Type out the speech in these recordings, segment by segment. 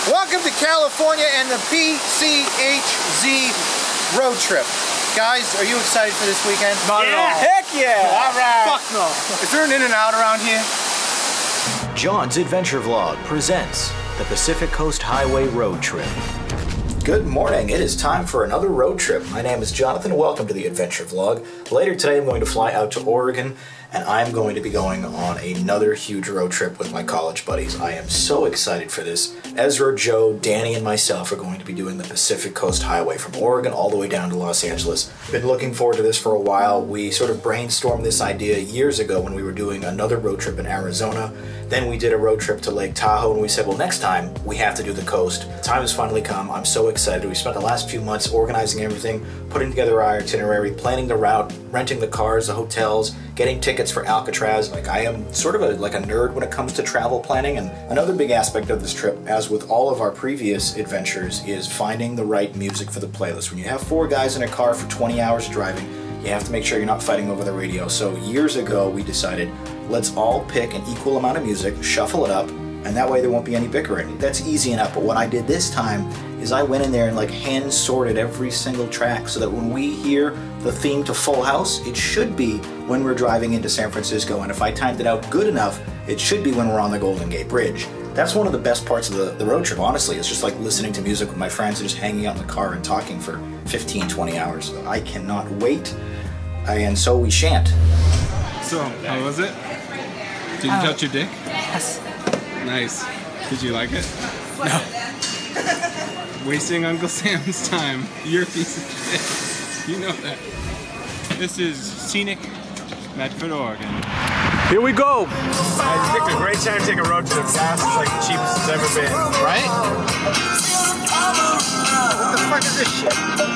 Welcome to California and the PCHZ road trip. Guys, are you excited for this weekend? Not at all. Heck yeah! All right. Fuck no. Is there an In-N-Out around here? John's Adventure Vlog presents the Pacific Coast Highway Road Trip. Good morning. It is time for another road trip. My name is Jonathan. Welcome to the Adventure Vlog. Later today I'm going to fly out to Oregon and I'm going to be going on another huge road trip with my college buddies. I am so excited for this. Ezra, Joe, Danny, and myself are going to be doing the Pacific Coast Highway from Oregon all the way down to Los Angeles. Been looking forward to this for a while. We sort of brainstormed this idea years ago when we were doing another road trip in Arizona. Then we did a road trip to Lake Tahoe and we said, well, next time we have to do the coast. The time has finally come. I'm so excited. We spent the last few months organizing everything, putting together our itinerary, planning the route, renting the cars, the hotels, getting tickets for Alcatraz. Like, I am sort of like a nerd when it comes to travel planning, and another big aspect of this trip, as with all of our previous adventures, is finding the right music for the playlist. When you have 4 guys in a car for 20 hours driving, you have to make sure you're not fighting over the radio. So years ago we decided, let's all pick an equal amount of music, shuffle it up, and that way there won't be any bickering. That's easy enough, but what I did this time is I went in there and like hand sorted every single track so that when we hear the theme to Full House, it should be when we're driving into San Francisco, and if I timed it out good enough, it should be when we're on the Golden Gate Bridge. That's one of the best parts of the road trip, honestly. It's just like listening to music with my friends and just hanging out in the car and talking for 15, 20 hours. I cannot wait, and so we shan't. So, how was it? Did you touch your dick? Yes. Nice. Did you like it? No. Wasting Uncle Sam's time. You're a piece of shit. You know that. This is scenic Medford, Oregon. Here we go! I picked a great time to take a road trip. Gas is like the cheapest it's ever been. Right? What the fuck is this shit?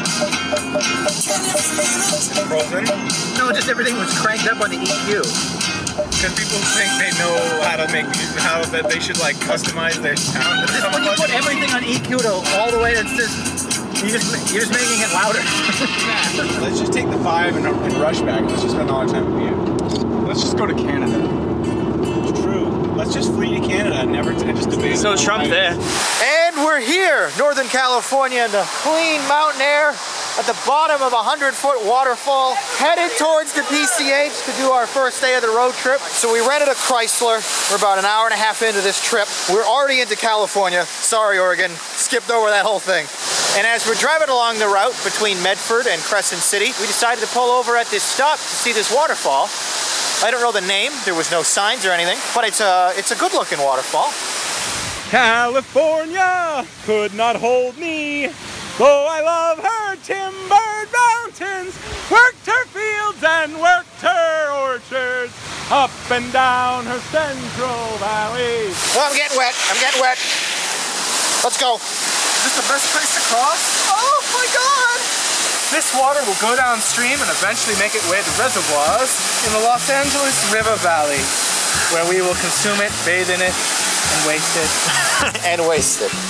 Frozen? No, just everything was cranked up on the EQ. Because people think they know how to make music, how that they should like customize their sound. Just when you put everything on EQ to all the way, it's just you're just making it louder. Let's just take the 5 and rush back. Let's just spend all our time with you. Let's just go to Canada. It's true. Let's just flee to Canada and never just debate. So Trump there. And we're here, Northern California, in the clean mountain air at the bottom of a 100-foot waterfall, headed towards the PCH to do our first day of the road trip. So we rented a Chrysler. We're about an hour and a half into this trip. We're already into California. Sorry, Oregon. Skipped over that whole thing. And as we're driving along the route between Medford and Crescent City, we decided to pull over at this stop to see this waterfall. I don't know the name. There was no signs or anything, but it's a good-looking waterfall. California could not hold me, though I love her timbered mountains, worked her fields and worked her orchards, up and down her central valley. Oh, I'm getting wet. I'm getting wet. Let's go. Is this the best place to cross? Oh my God! This water will go downstream and eventually make its way to reservoirs in the Los Angeles River Valley, where we will consume it, bathe in it, and waste it. And waste it.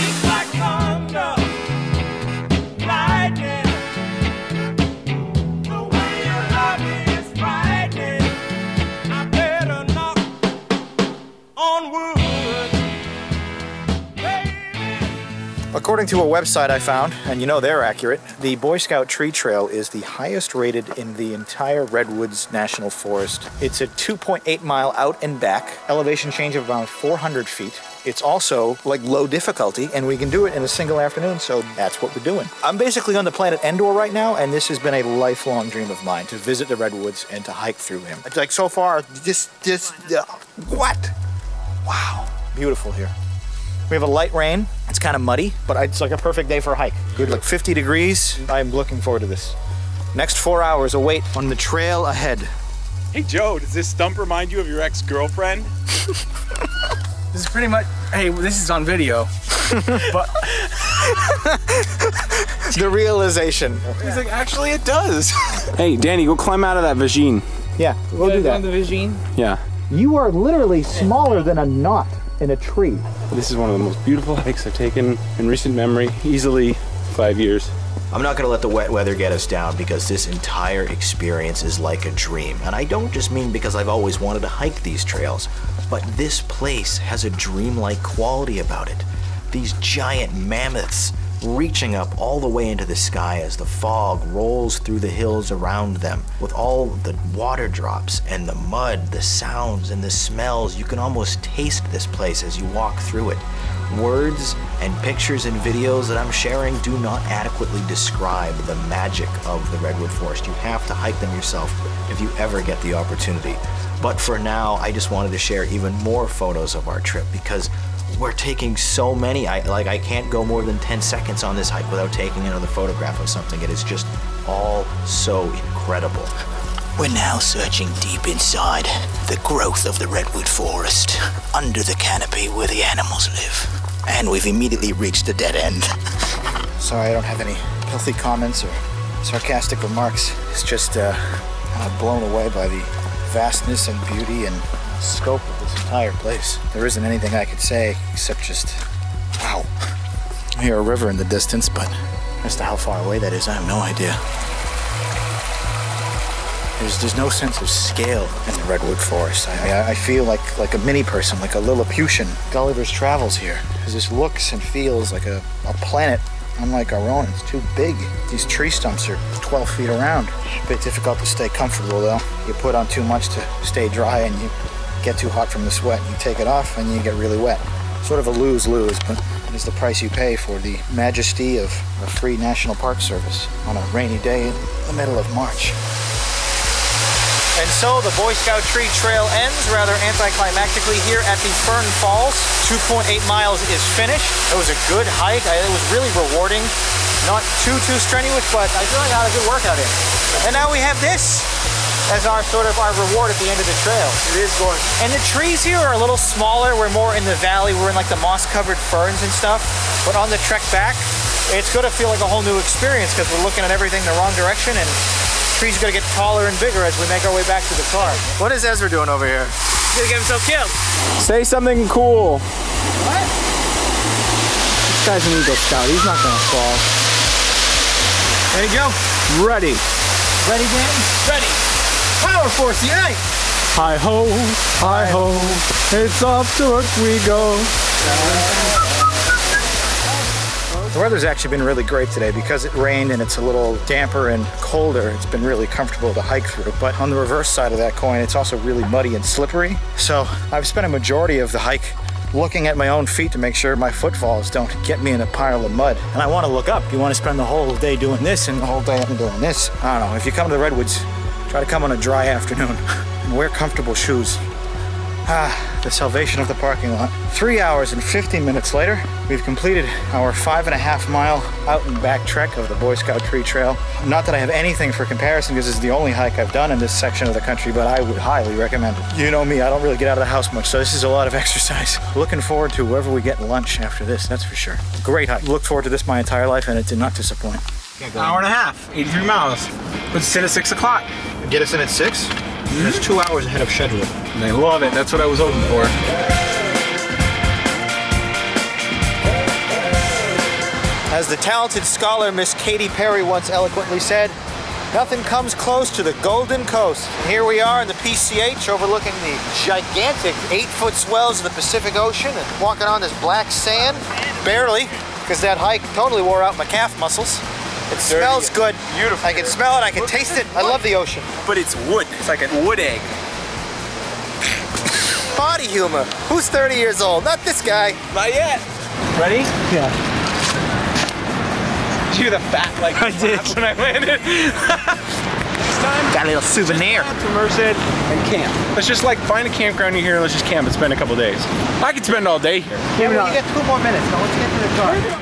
According to a website I found, and you know they're accurate, the Boy Scout Tree Trail is the highest rated in the entire Redwoods National Forest. It's a 2.8 mile out and back, elevation change of around 400 feet. It's also like low difficulty, and we can do it in a single afternoon, so that's what we're doing. I'm basically on the planet Endor right now, and this has been a lifelong dream of mine, to visit the Redwoods and to hike through him. Like so far, what? Wow, beautiful here. We have a light rain. It's kind of muddy, but it's like a perfect day for a hike. Good, like 50 degrees. I'm looking forward to this. Next 4 hours await on the trail ahead. Hey Joe, does this stump remind you of your ex-girlfriend? This is pretty much, hey, this is on video. But The realization. He's like, actually it does. Hey, Danny, go climb out of that vagine. Yeah, we'll do that. On the vagine? Yeah. You are literally smaller than a knot in a tree. This is one of the most beautiful hikes I've taken in recent memory, easily 5 years. I'm not going to let the wet weather get us down because this entire experience is like a dream. And I don't just mean because I've always wanted to hike these trails, but this place has a dreamlike quality about it. these giant mammoths reaching up all the way into the sky as the fog rolls through the hills around them. With all the water drops and the mud, the sounds and the smells, you can almost taste this place as you walk through it. Words and pictures and videos that I'm sharing do not adequately describe the magic of the Redwood Forest. You have to hike them yourself if you ever get the opportunity. But for now, I just wanted to share even more photos of our trip because we're taking so many. I can't go more than 10 seconds on this hike without taking another photograph of something. It is just all so incredible. We're now searching deep inside the growth of the Redwood Forest, under the canopy where the animals live. And we've immediately reached a dead end. Sorry, I don't have any healthy comments or sarcastic remarks. It's just I'm blown away by the vastness and beauty and scope of this entire place. There isn't anything I could say except just, wow. I hear a river in the distance, but as to how far away that is, I have no idea. There's no sense of scale in the Redwood Forest. I feel like a mini person, like a Lilliputian. Gulliver's Travels here. Because this looks and feels like a planet unlike our own. It's too big. These tree stumps are 12 feet around. It's a bit difficult to stay comfortable though. You put on too much to stay dry and you get too hot from the sweat. You take it off and you get really wet. Sort of a lose-lose, but it is the price you pay for the majesty of a free National Park Service on a rainy day in the middle of March. And so the Boy Scout Tree Trail ends rather anticlimactically here at the Fern Falls. 2.8 miles is finished. It was a good hike. It was really rewarding. Not too strenuous, but I feel like I got a good workout in. And now we have this as our reward at the end of the trail. It is gorgeous. And the trees here are a little smaller. We're more in the valley. We're in like the moss-covered ferns and stuff. But on the trek back, it's going to feel like a whole new experience because we're looking at everything the wrong direction and trees are going to get taller and bigger as we make our way back to the car. What is Ezra doing over here? He's gonna get himself killed. Say something cool. What? This guy's an Eagle Scout. He's not going to fall. There you go. Ready. Ready, Danny? Ready. Power Force, yay! Hi-ho, hi-ho, it's off to work we go. The weather's actually been really great today because it rained and it's a little damper and colder. It's been really comfortable to hike through. But on the reverse side of that coin, it's also really muddy and slippery. So I've spent a majority of the hike looking at my own feet to make sure my footfalls don't get me in a pile of mud. And I want to look up. You want to spend the whole day doing this and the whole day doing this. I don't know. If you come to the Redwoods, try to come on a dry afternoon and wear comfortable shoes. The salvation of the parking lot. 3 hours and 15 minutes later, we've completed our 5.5 mile out and back trek of the Boy Scout Tree Trail. Not that I have anything for comparison because this is the only hike I've done in this section of the country, but I would highly recommend it. You know me, I don't really get out of the house much, so this is a lot of exercise. Looking forward to wherever we get lunch after this, that's for sure. Great hike. Looked forward to this my entire life and it did not disappoint. Hour and a half, 83 miles. Let's sit at 6 o'clock. Get us in at 6? That's 2 hours ahead of schedule. And I love it. That's what I was hoping for. As the talented scholar Miss Katy Perry once eloquently said, nothing comes close to the Golden Coast. And here we are in the PCH overlooking the gigantic 8-foot swells of the Pacific Ocean and walking on this black sand. Barely, because that hike totally wore out my calf muscles. It smells good. Beautiful. I can smell it, I can taste it. I love the ocean. But it's wood. It's like a wood egg. Body humor. Who's 30 years old? Not this guy. Not yet. Ready? Yeah. Did you hear the fat I did when I landed? Next time, Got a little souvenir. to Merced and camp. Let's just find a campground here. Let's just camp and spend a couple days. I could spend all day here. Yeah, well, you get 2 more minutes. Now let's get to the car.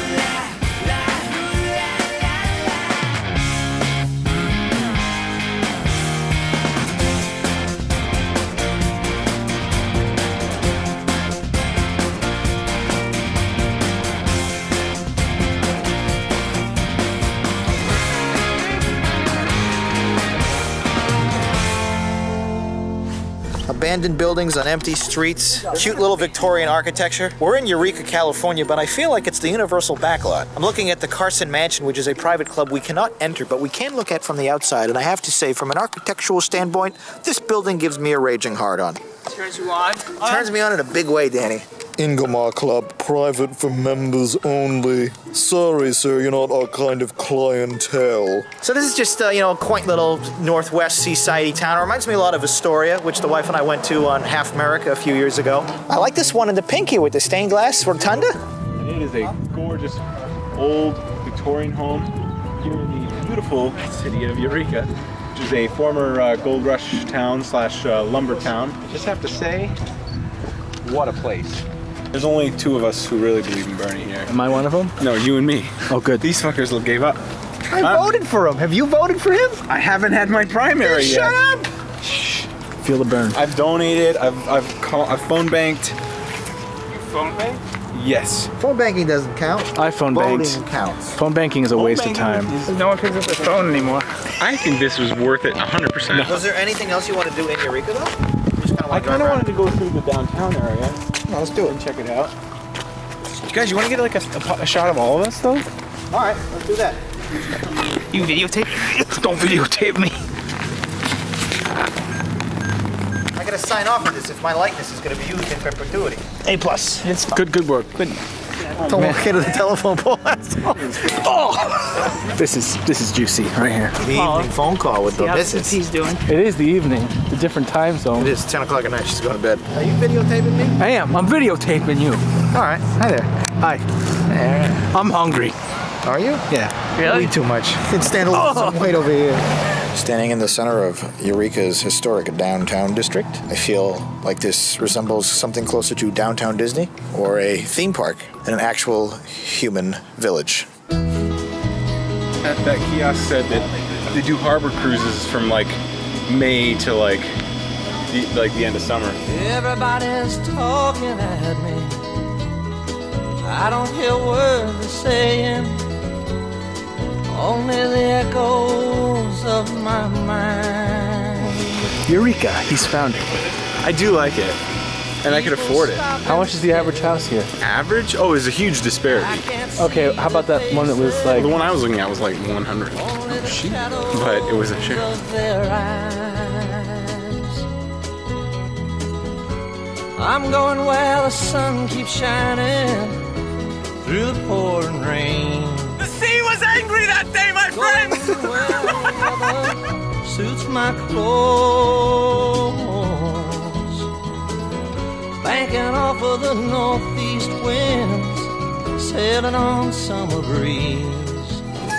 Abandoned buildings on empty streets, cute little Victorian architecture. We're in Eureka, California, but I feel like it's the Universal backlot. I'm looking at the Carson Mansion, which is a private club we cannot enter, but we can look at from the outside. And I have to say, from an architectural standpoint, this building gives me a raging hard on. Turns you on? Turns me on in a big way, Danny. Ingomar Club, private for members only. Sorry, sir, you're not our kind of clientele. So this is just, you know, a quaint little northwest seaside town. It reminds me a lot of Astoria, which the wife and I went to on Half America a few years ago. I like this one in the pink here with the stained glass rotunda. And it is a gorgeous old Victorian home here in the beautiful city of Eureka, which is a former gold rush town slash lumber town. I just have to say, what a place. There's only two of us who really believe in Bernie here. Am I one of them? No, you and me. Oh, good. These fuckers gave up. I voted for him. Have you voted for him? I haven't had my primary yet. Shut up! Shh. Feel the burn. I've donated. I've phone banked. Phone bank? Yes. Phone banking doesn't count. I phone banked. Voting counts. Phone banking is a waste of time. No one picks up their phone anymore. I think this was worth it 100%. Was there anything else you want to do in Eureka though? I kind of wanted to go through the downtown area. No, let's do it. And check it out. Guys, you want to get like a shot of all of us though? All right, let's do that. You videotape? Don't videotape me. I gotta sign off on this if my likeness is gonna be used in perpetuity. A+. It's good work. Good. Don't walk into the telephone pole. Oh, this is juicy right here. The evening phone call with the missus. he's doing. It is the evening, the different time zone. It is 10 o'clock at night. She's going to bed. Are you videotaping me? I am. I'm videotaping you. All right. Hi there. Hi. I'm hungry. Are you? Yeah. Really? Way too much. Can stand a little some weight over here. Standing in the center of Eureka's historic downtown district, I feel like this resembles something closer to downtown Disney or a theme park than an actual human village. That kiosk said that they do harbor cruises from like May to like the end of summer. Everybody's talking at me. I don't hear words they're saying. Only the echoes of my mind. Eureka, he's found it. I do like it, and I could afford it. How much is the average house here? Average? Oh, there's a huge disparity. Okay, how about that one that was like... The one I was looking at was like 100. Oh, shit. But it was a share. I'm going where the sun keeps shining through the pouring rain. The sea was angry that day, my friend! Suits my clothes, banking off of the northeast winds, sailing on summer breeze.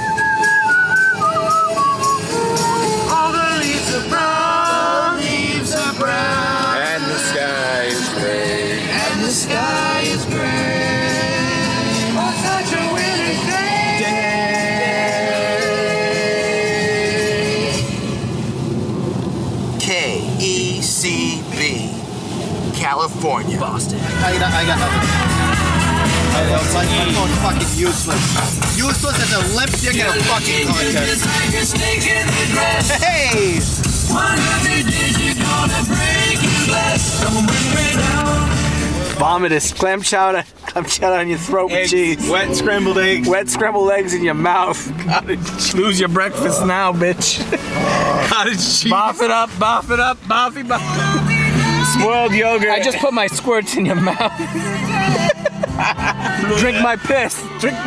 All the leaves are brown, leaves are brown, And the sky is gray. and the sky is gray. Oh, such a winter's day. KECB, California. Boston. I got nothing. My phone's fucking useless. Useless as a limp dick in a fucking contest. Hey! Vomitous clam chowder on your throat with cheese. Wet scrambled eggs. Wet scrambled eggs in your mouth. Lose your breakfast now, bitch. Cottage cheese. Boff it up, boffy. Spoiled yogurt. I just put my squirts in your mouth. Drink my piss.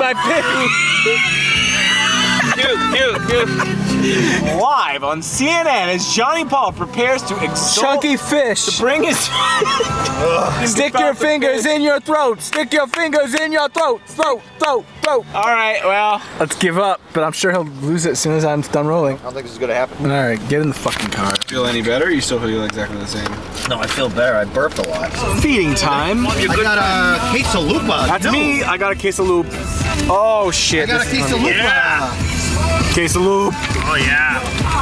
Cute. Live on CNN as Johnny Paul prepares to exalt Chunky fish. to bring his Stick your fingers in your throat. Stick your fingers in your throat. Throat. All right, well, Let's give up, but I'm sure he'll lose it as soon as I'm done rolling. I don't think this is gonna happen. All right, get in the fucking car. feel any better? Or you still feel exactly the same? No, I feel better. I burped a lot. Feeding time. I got a quesalupa. That's me. I got a quesalup. Oh shit. I got a quesalupa. Yeah. Quesalup. Oh yeah.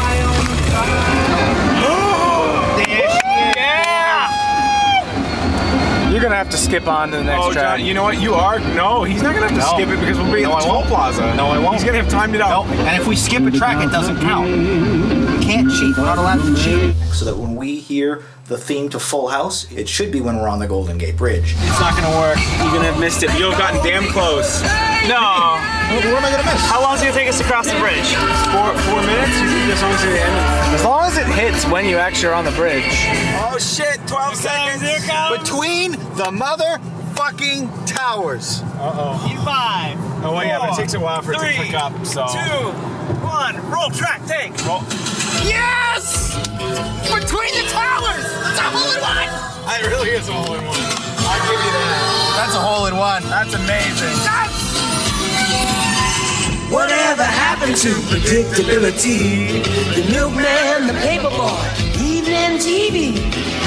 You're gonna have to skip on to the next track. John, you know what? You are. No, he's not gonna have to skip it because we'll be at the toll plaza. No, I won't. He's gonna have timed it out. No, and if we skip a track, it doesn't count. You can't cheat. We're not allowed to cheat. So that when we hear the theme to Full House, it should be when we're on the Golden Gate Bridge. It's not gonna work. You're gonna have missed it. You'll have gotten damn close. No. What am I gonna miss? How long is it gonna take us to cross the bridge? 4 minutes? You think this song's at the end? As long as it hits when you actually are on the bridge. Oh shit, 12 seconds. Here it comes. Between the mother fucking towers. Uh-oh. In 5. Oh, well, yeah, but it takes a while for it to 3, pick up, so... 2, 1. Roll, track, take. Roll. Yes! Between the towers! It's a hole-in-one! It really is a hole-in-one. I'll give you that. That's a hole-in-one. That's amazing. Whatever happened to predictability? The milkman, the paperboy, evening TV.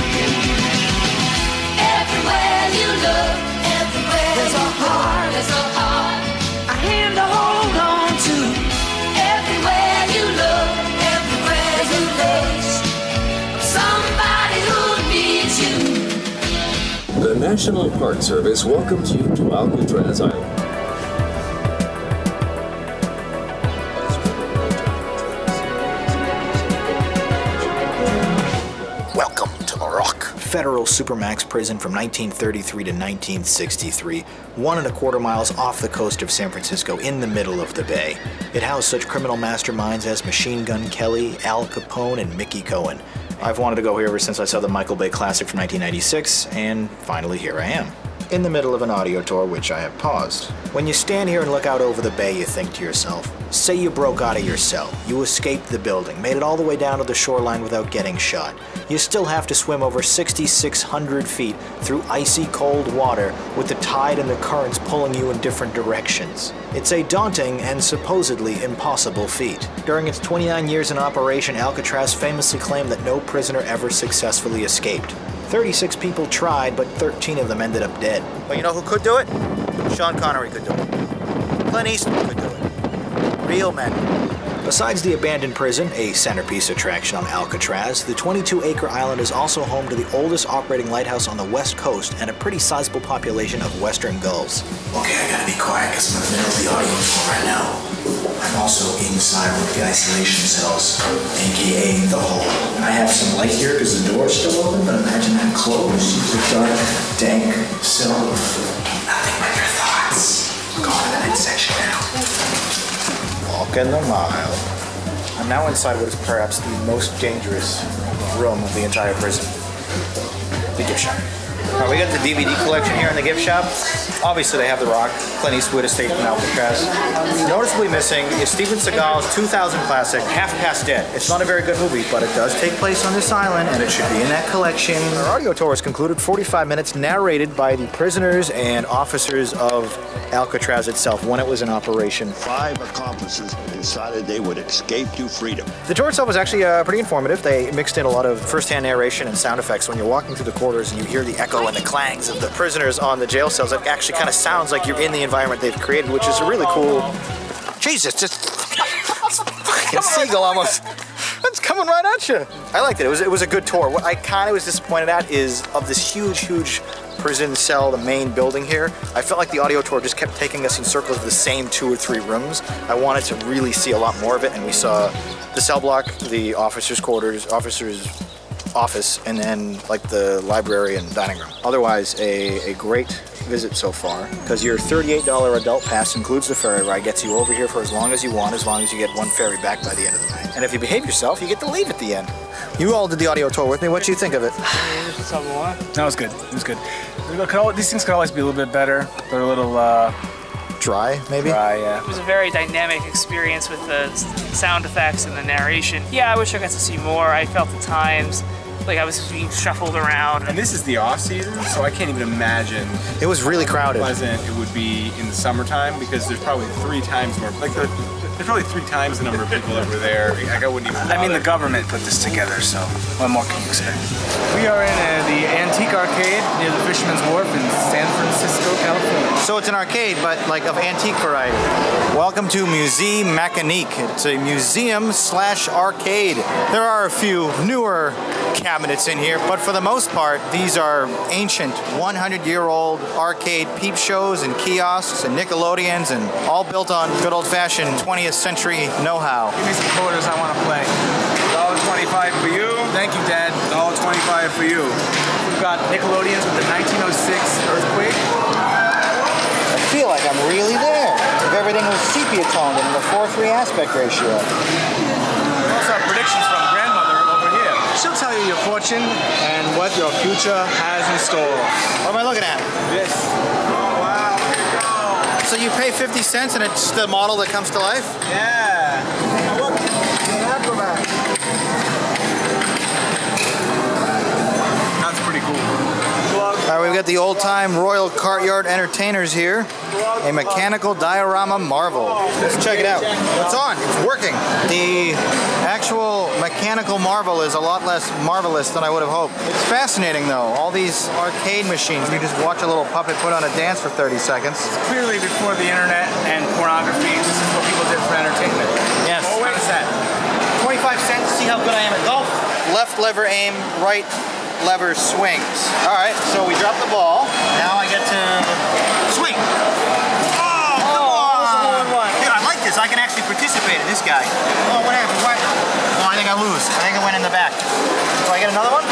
Everywhere you look, everywhere there's a heart, a hand to hold on to. Everywhere you look, everywhere there's a face of somebody who needs you. The National Park Service welcomes you to Alcatraz Island. Welcome to the Rock. Federal Supermax prison from 1933 to 1963, 1¼ miles off the coast of San Francisco in the middle of the bay. It housed such criminal masterminds as Machine Gun Kelly, Al Capone, and Mickey Cohen. I've wanted to go here ever since I saw the Michael Bay classic from 1996, and finally here I am. In the middle of an audio tour, which I have paused. When you stand here and look out over the bay, you think to yourself, say you broke out of your cell, you escaped the building, made it all the way down to the shoreline without getting shot. You still have to swim over 6,600 feet through icy cold water with the tide and the currents pulling you in different directions. It's a daunting and supposedly impossible feat. During its 29 years in operation, Alcatraz famously claimed that no prisoner ever successfully escaped. 36 people tried, but 13 of them ended up dead. Well, you know who could do it? Sean Connery could do it. Clint Eastwood could do it. Real men. Besides the abandoned prison, a centerpiece attraction on Alcatraz, the 22-acre island is also home to the oldest operating lighthouse on the west coast and a pretty sizable population of western gulls. Okay, I gotta be quiet because I'm in the middle of the audio tour right now. I'm also inside one of the isolation cells, aka the hole. I have some light here because the door's still open, but imagine that closed. It's a dark, dank cell. Nothing but your thoughts. We're going to the next section now. Walking the mile. I'm now inside what is perhaps the most dangerous room of the entire prison. The gift shop. All right, we got the DVD collection here in the gift shop. Obviously, they have The Rock, Clint Eastwood estate from Alcatraz. Noticeably missing is Steven Seagal's 2000 classic, Half Past Dead. It's not a very good movie, but it does take place on this island, and it should be in that collection. Our audio tour is concluded, 45 minutes, narrated by the prisoners and officers of Alcatraz itself when it was in operation. 5 accomplices decided they would escape to freedom. The tour itself was actually pretty informative. They mixed in a lot of first-hand narration and sound effects. When you're walking through the corridors and you hear the echo and the clangs of the prisoners on the jail cells, it actually kind of sounds like you're in the environment they've created, which is a really cool... Jesus, just... fucking seagull almost. It's coming right at you. I liked it. It was a good tour. What I kind of was disappointed at is of this huge prison cell, the main building here. I felt like the audio tour just kept taking us in circles of the same 2 or 3 rooms. I wanted to really see a lot more of it, and we saw the cell block, the officers' quarters, officers' office, and then like the library and dining room. Otherwise, a great visit so far, because your $38 adult pass includes the ferry ride, gets you over here for as long as you want, as long as you get 1 ferry back by the end of the night. And if you behave yourself, you get to leave at the end. You all did the audio tour with me. What do you think of it? That was good. It was good. These things could always be a little bit better. They're a little dry, maybe? Dry, yeah. It was a very dynamic experience with the sound effects and the narration. Yeah, I wish I got to see more. I felt at times like I was being shuffled around. And this is the off season, so I can't even imagine. It was really crowded. How pleasant it would be in the summertime, because there's probably 3 times more. Like there's probably 3 times the number of people that were there. Like, I wouldn't even. I mean, the government put this together, so what more can you expect? We are in the Antique Arcade near the Fisherman's Wharf in San Francisco, California. So it's an arcade, but like of antique variety. Welcome to Musée Mécanique. It's a museum/arcade. There are a few newer cabinets in here, but for the most part, these are ancient 100-year-old arcade peep shows and kiosks and Nickelodeons, and all built on good old-fashioned 20th century know-how. Give me some quarters, I want to play. $1.25 for you. Thank you, Dad. $1.25 for you. We've got Nickelodeons with the 1906 earthquake. I feel like I'm really there. If everything was sepia toned and the 4:3 aspect ratio. We also have predictions from grandmother over here. She'll tell you your fortune and what your future has in store. What am I looking at? This. Oh, wow. So you pay 50 cents and it's the model that comes to life? Yeah. Oh, look. An acrobat. That's pretty cool. All right, we've got the old-time Royal Cartyard Entertainers here. A mechanical diorama marvel. Let's check it out. It's on. It's working. The actual mechanical marvel is a lot less marvelous than I would have hoped. It's fascinating, though. All these arcade machines. You just watch a little puppet put on a dance for 30 seconds. Clearly before the internet and pornography, this is what people did for entertainment. Yes. Oh, wait. What is that? 25 cents. See how good I am at golf. Left lever aim, right lever swings. All right, so we drop the ball. Now I get to swing. Oh, come on. Dude, I like this. I can actually participate in this guy. Oh, what happened? What? Oh, I think I lose. I think I went in the back. Do I get another one?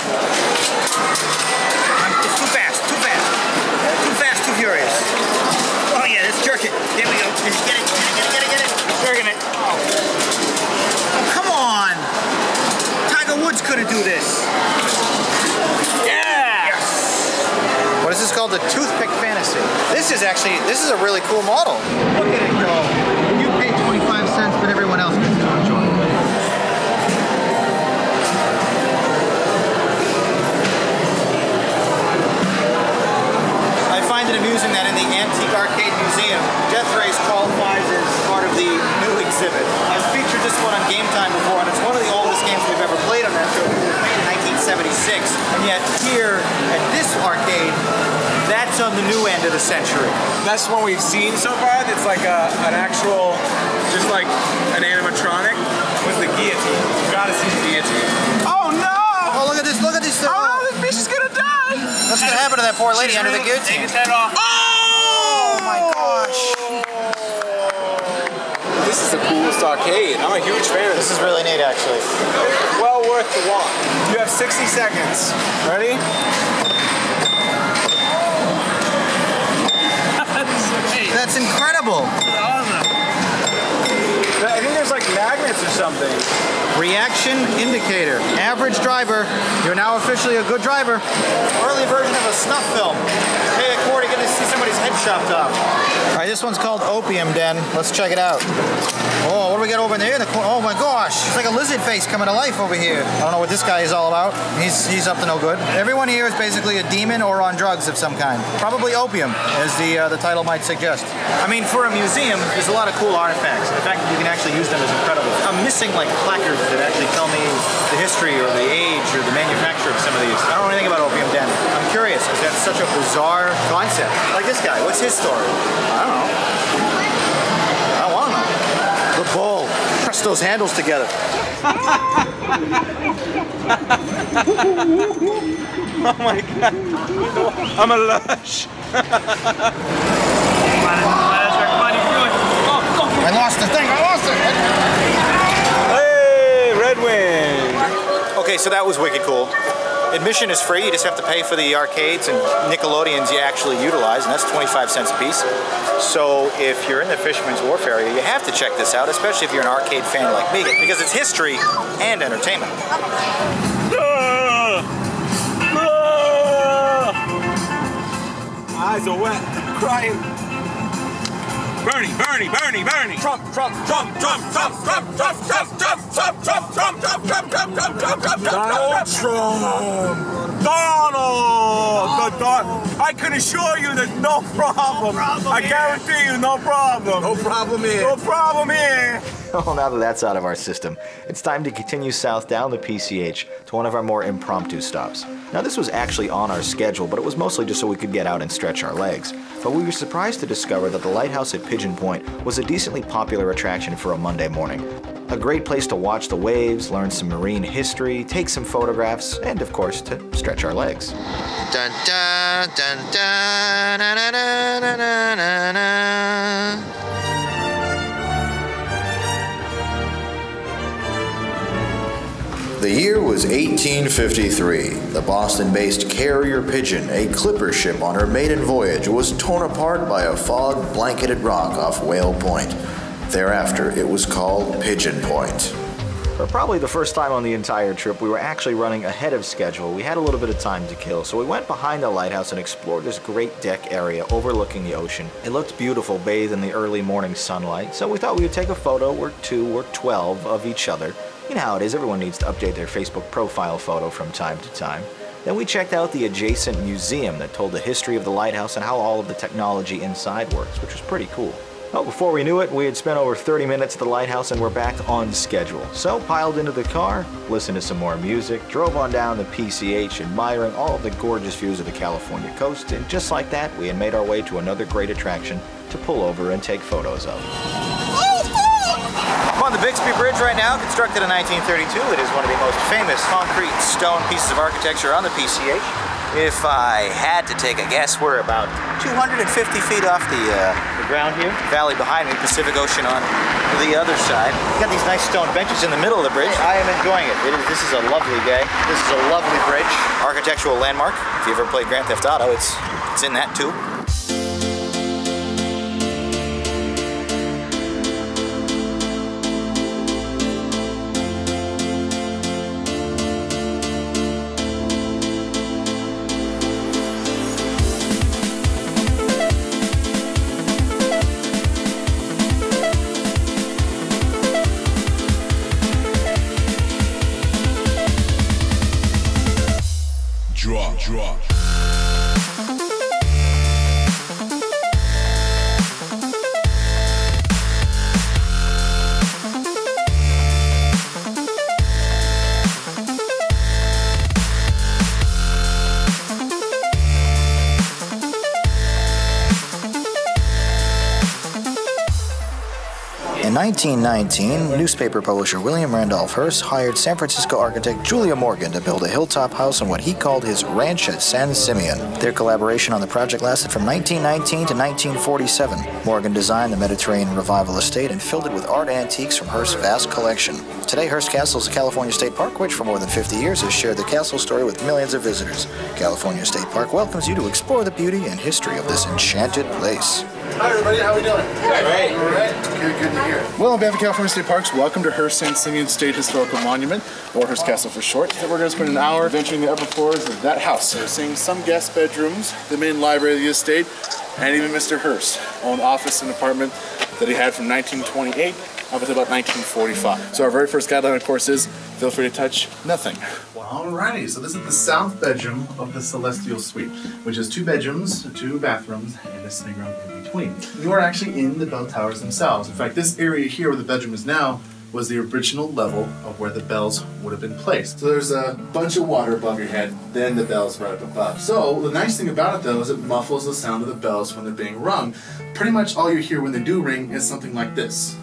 It's too fast. Too fast. Too fast, too furious. Oh, yeah, let's jerk it. There we go. Let's get it. Get it. Jerking it. Oh, come on. Tiger Woods couldn't do this. Yeah! Yes! What is this called? The Toothpick Fantasy. This is a really cool model. Look at it go. You pay 25 cents, but everyone else gets to enjoy it. I find it amusing that in the Antique Arcade Museum, Death Race qualifies as part of the new exhibit. I've featured this one on Game Time before, and it's one of the oldest games we've ever played on that show. It was made in 1976, and yet here at this arcade, that's on the new end of the century. That's one we've seen so far. It's like an actual, just like an animatronic with the guillotine. You gotta see the guillotine. Oh no! Oh, look at this, look at this. Oh, this bitch is gonna die! What's gonna happen to that poor lady under the guillotine? Take his head off. Oh my gosh! This is the coolest arcade. I'm a huge fan of this. This is really neat, actually. Well worth the walk. You have 60 seconds. Ready? That's incredible. I think there's like magnets or something. Reaction indicator. Average driver. You're now officially a good driver. Early version of a snuff film. Pay a quarter to get to see somebody's head chopped off. All right, this one's called Opium Den. Let's check it out. Oh, what do we got over there? Oh my gosh, it's like a lizard face coming to life over here. I don't know what this guy is all about. He's up to no good. Everyone here is basically a demon or on drugs of some kind. Probably opium, as the title might suggest. I mean, for a museum, there's a lot of cool artifacts. The fact that you can actually use them is incredible. I'm missing like placards that actually tell me the history or the age or the manufacture of some of these. I don't know anything about Opium Den. I'm curious because that's such a bizarre concept. Like this guy, what's his story? I don't know. I want to know. The bull. Press those handles together. Oh my god. I'm a lush. I lost the thing. I lost it. Hey, Redwood. Okay, so that was wicked cool. Admission is free, you just have to pay for the arcades and Nickelodeons you actually utilize, and that's 25 cents a piece. So if you're in the Fisherman's Wharf area, you have to check this out, especially if you're an arcade fan like me, because it's history and entertainment. Eyes are wet, crying. Bernie, Bernie, Bernie, Bernie. Trump, Trump, Trump, Trump, Trump, Trump, Trump, Trump, Trump, Trump, Trump, Trump, Trump, Trump, Trump, Trump, Trump, Trump, Donald Trump. Donald. I can assure you there's no problem. I guarantee you no problem. No problem here. No problem here. Well, now that that's out of our system, it's time to continue south down the PCH to one of our more impromptu stops. Now, this was actually on our schedule, but it was mostly just so we could get out and stretch our legs. But we were surprised to discover that the lighthouse at Pigeon Point was a decently popular attraction for a Monday morning. A great place to watch the waves, learn some marine history, take some photographs, and of course, to stretch our legs. Dun, dun, dun, dun, na, na, na, na, na, na. The year was 1853. The Boston-based carrier Pigeon, a clipper ship on her maiden voyage, was torn apart by a fog-blanketed rock off Whale Point. Thereafter, it was called Pigeon Point. For probably the first time on the entire trip, we were actually running ahead of schedule. We had a little bit of time to kill, so we went behind the lighthouse and explored this great deck area overlooking the ocean. It looked beautiful, bathed in the early morning sunlight, so we thought we would take a photo or 2 or 12 of each other. You know how it is, everyone needs to update their Facebook profile photo from time to time. Then we checked out the adjacent museum that told the history of the lighthouse and how all of the technology inside works, which was pretty cool. Well, before we knew it, we had spent over 30 minutes at the lighthouse and we're back on schedule. So piled into the car, listened to some more music, drove on down to PCH, admiring all of the gorgeous views of the California coast, and just like that, we had made our way to another great attraction to pull over and take photos of. I'm on the Bixby Bridge right now, constructed in 1932. It is one of the most famous concrete stone pieces of architecture on the PCH. If I had to take a guess, we're about 250 feet off the ground here. Valley behind me, Pacific Ocean on the other side. Got these nice stone benches in the middle of the bridge. I am enjoying it. This is a lovely day. This is a lovely bridge. Architectural landmark. If you ever played Grand Theft Auto, it's in that too. Drop. In 1919, newspaper publisher William Randolph Hearst hired San Francisco architect Julia Morgan to build a hilltop house on what he called his ranch at San Simeon. Their collaboration on the project lasted from 1919 to 1947. Morgan designed the Mediterranean Revival estate and filled it with art antiques from Hearst's vast collection. Today, Hearst Castle is a California state park which for more than 50 years has shared the castle story with millions of visitors. California State Park welcomes you to explore the beauty and history of this enchanted place. Hi everybody, how are we doing? Great. All right. Good to hear. Well, on behalf of California State Parks, welcome to Hearst San Simeon State Historical Monument, or Hearst Castle for short. We're going to spend an hour venturing the upper floors of that house. We're seeing some guest bedrooms, the main library of the estate, and even Mr. Hearst owned office and apartment that he had from 1928 up until about 1945. So our very first guideline, of course, is feel free to touch nothing. Alrighty, so this is the south bedroom of the Celestial Suite, which is 2 bedrooms, 2 bathrooms, and a sitting room in between. You are actually in the bell towers themselves. In fact, this area here where the bedroom is now was the original level of where the bells would have been placed. So there's a bunch of water above your head, then the bells right up above. So the nice thing about it though is it muffles the sound of the bells when they're being rung. Pretty much all you hear when they do ring is something like this.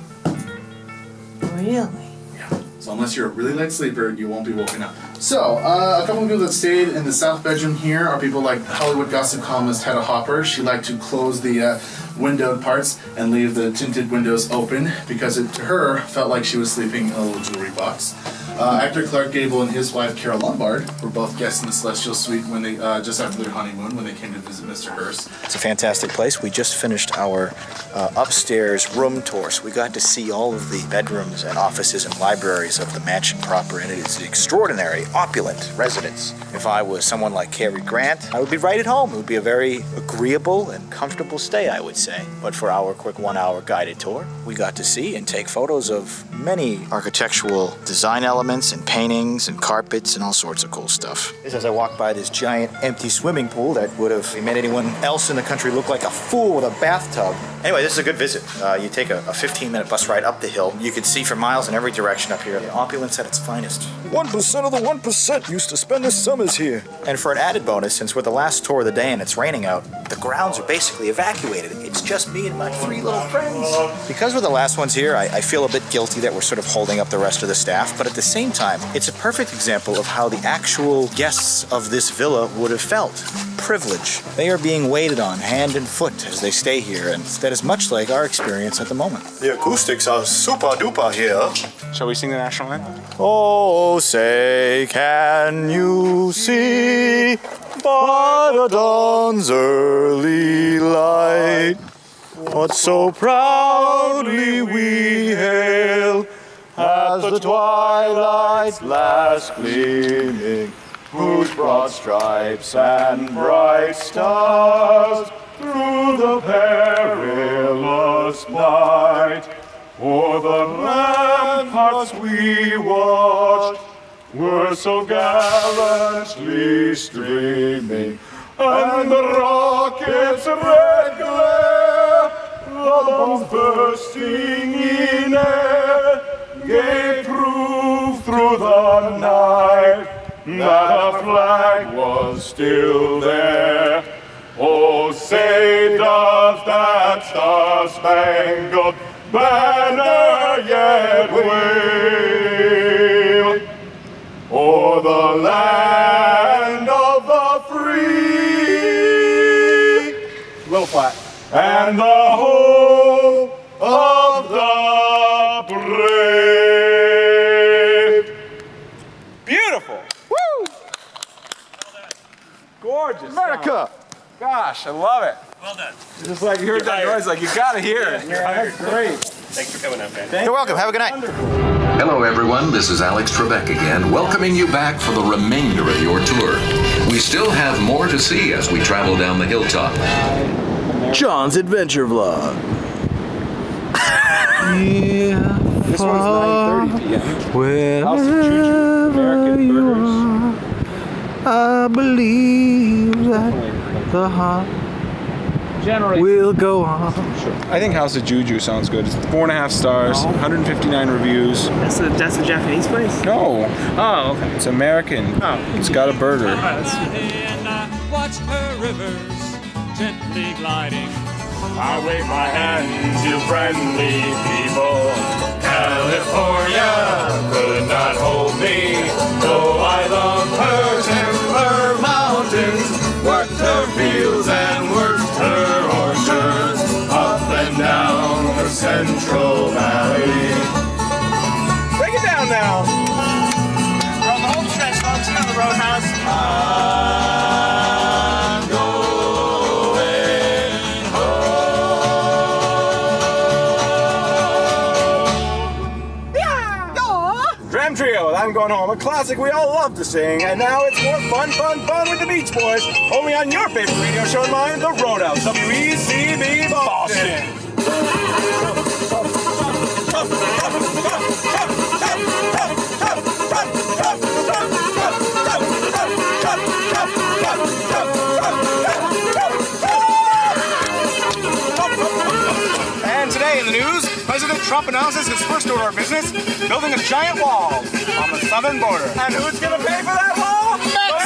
Really? So unless you're a really light sleeper, you won't be woken up. So, a couple of people that stayed in the south bedroom here are people like Hollywood gossip columnist Hedda Hopper. She liked to close the windowed parts and leave the tinted windows open because it, to her, felt like she was sleeping in a little jewelry box. Actor Clark Gable and his wife Carol Lombard were both guests in the Celestial Suite when they just after their honeymoon when they came to visit Mr. Hearst. It's a fantastic place. We just finished our upstairs room tour, so we got to see all of the bedrooms and offices and libraries of the mansion proper, and it is an extraordinary, opulent residence. If I was someone like Cary Grant, I would be right at home. It would be a very agreeable and comfortable stay, I would say. But for our quick 1-hour guided tour, we got to see and take photos of many architectural design elements and paintings and carpets and all sorts of cool stuff. As I walked by this giant empty swimming pool that would have made anyone else in the country look like a fool with a bathtub. Anyway, this is a good visit. You take a 15-minute bus ride up the hill. You can see for miles in every direction up here. The opulence at its finest. 1% of the 1% used to spend their summers here. And for an added bonus, since we're the last tour of the day and it's raining out, the grounds are basically evacuated. It's just me and my 3 little friends. Because we're the last ones here, I feel a bit guilty that we're sort of holding up the rest of the staff, but at the same time, it's a perfect example of how the actual guests of this villa would have felt. Privilege. They are being waited on hand and foot as they stay here, and that is much like our experience at the moment. The acoustics are super duper here. Shall we sing the national anthem? Oh, say, can you see by the dawn's early light what so proudly we hail as the twilight's last gleaming, whose broad stripes and bright stars through the perilous night o'er the ramparts we watched were so gallantly streaming, and the rocket's red glare, the bombs bursting in air, gave proof through the night that our flag was still there. Oh, say does that star-spangled banner yet wave o'er the land of the free, Little flat. and the home of the brave. Beautiful. Woo! Gorgeous. America! Gosh, I love it. Well done. Just like you heard that noise, like you gotta hear it. You're Great. Thanks for coming up, man. You're welcome. Have a good night. Hello everyone, this is Alex Trebek again, welcoming you back for the remainder of your tour. We still have more to see as we travel down the hilltop. John's adventure vlog. Yeah. This one's 9:30 p.m. Wherever you are, I believe that the heart will go on. I think House of Juju sounds good. It's 4.5 stars, 159 reviews. That's a Japanese place? No. Oh, okay. It's American. Oh. It's got a burger. And I watched her rivers gently gliding. I wave my hand to friendly people. California could not hold me, though I love her timber mountains, worked her fields and worked her orchards, up and down her central valley. Break it down now. We're on the home stretch, folks. You're on the roadhouse. I'm going home. Dram Trio, I'm Going Home, a classic we all love to sing, and now it's more fun with the Beach Boys, only on your favorite radio show and mine, The Roadhouse, WECB Boston. And today in the news, President Trump announces his first order of business, building a giant wall on the southern border. And who's gonna pay for that wall?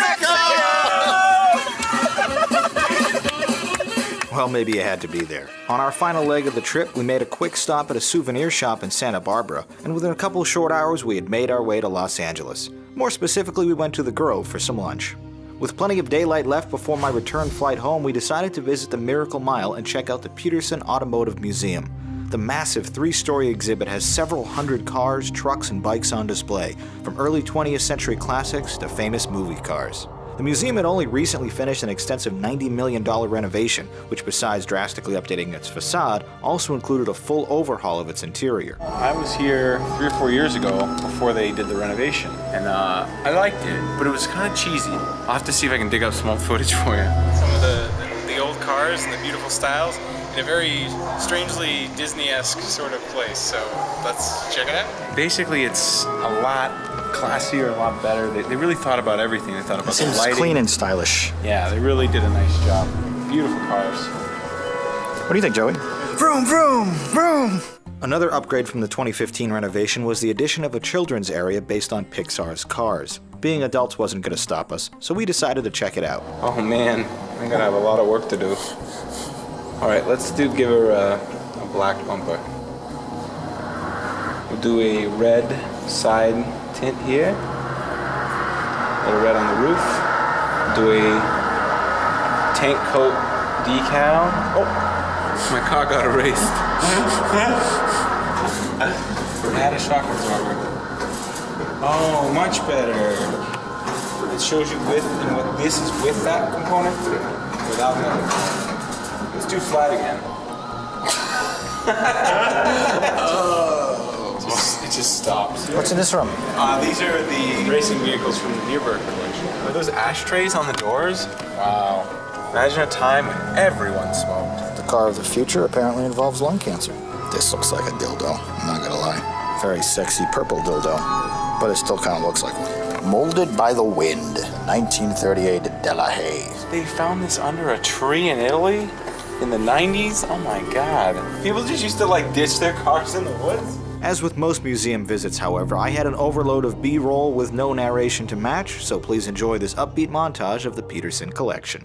Mexico! Well, maybe you had to be there. On our final leg of the trip, we made a quick stop at a souvenir shop in Santa Barbara, and within a couple of short hours, we had made our way to Los Angeles. More specifically, we went to the Grove for some lunch. With plenty of daylight left before my return flight home, we decided to visit the Miracle Mile and check out the Peterson Automotive Museum. The massive 3-story exhibit has several hundred cars, trucks, and bikes on display, from early 20th century classics to famous movie cars. The museum had only recently finished an extensive $90 million renovation, which besides drastically updating its facade, also included a full overhaul of its interior. I was here 3 or 4 years ago before they did the renovation, and I liked it, but it was kind of cheesy. I'll have to see if I can dig up some old footage for you. Some of the old cars and the beautiful styles in a very strangely Disney-esque sort of place, so let's check it out. Basically, it's a lot classier, a lot better. They really thought about everything. They thought about the lighting. Seems clean and stylish. Yeah, they really did a nice job. Beautiful cars. What do you think, Joey? Vroom, vroom, vroom. Another upgrade from the 2015 renovation was the addition of a children's area based on Pixar's Cars. Being adults wasn't going to stop us, so we decided to check it out. Oh man, I'm gonna have a lot of work to do. All right, let's give her a black bumper. We'll do a red side tint here. A little red on the roof. Do a tank coat decal. Oh, my car got erased. Add a shock absorber. Oh, much better. It shows you with and what this is with that component, without that. Let's do flat again. Oh. It just stops. What's in this room? These are the racing vehicles from the Nürburgring collection. Are those ashtrays on the doors? Wow. Imagine a time when everyone smoked. The car of the future apparently involves lung cancer. This looks like a dildo, I'm not gonna lie. Very sexy purple dildo, but it still kind of looks like one. Molded by the wind, 1938 Delahaye. They found this under a tree in Italy in the 90s? Oh my god. People just used to like ditch their cars in the woods? As with most museum visits, however, I had an overload of B-roll with no narration to match, so please enjoy this upbeat montage of the Peterson collection.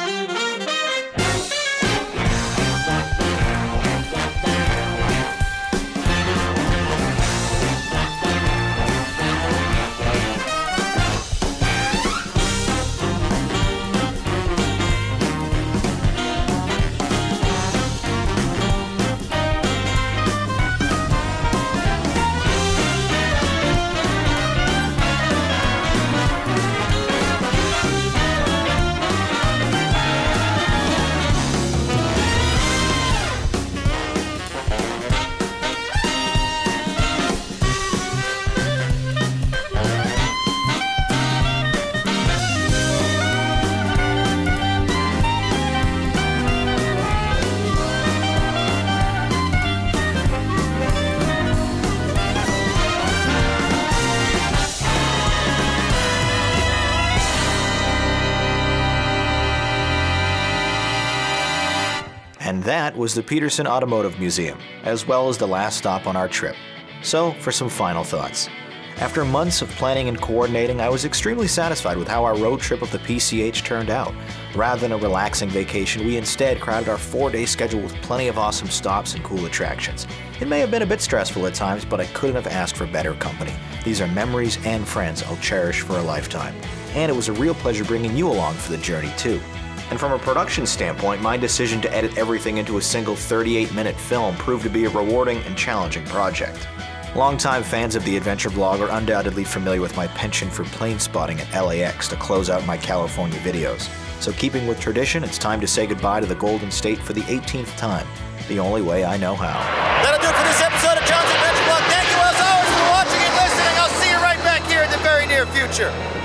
And that was the Peterson Automotive Museum, as well as the last stop on our trip. So, for some final thoughts. After months of planning and coordinating, I was extremely satisfied with how our road trip of the PCH turned out. Rather than a relaxing vacation, we instead crowded our 4-day schedule with plenty of awesome stops and cool attractions. It may have been a bit stressful at times, but I couldn't have asked for better company. These are memories and friends I'll cherish for a lifetime. And it was a real pleasure bringing you along for the journey too. And from a production standpoint, my decision to edit everything into a single 38-minute film proved to be a rewarding and challenging project. Longtime fans of the Adventure Vlog are undoubtedly familiar with my penchant for plane spotting at LAX to close out my California videos. So keeping with tradition, it's time to say goodbye to the Golden State for the 18th time, the only way I know how. That'll do it for this episode of John's Adventure Vlog. Thank you as always for watching and listening. I'll see you right back here in the very near future.